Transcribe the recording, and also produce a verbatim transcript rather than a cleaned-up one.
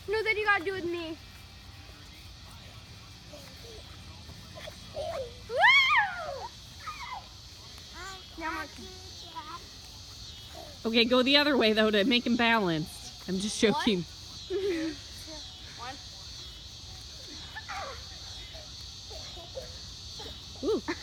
No, then you gotta do it with me. Woo! Now I'm like, Okay, go the other way though to make him balanced. I'm just joking. two, one. Ooh.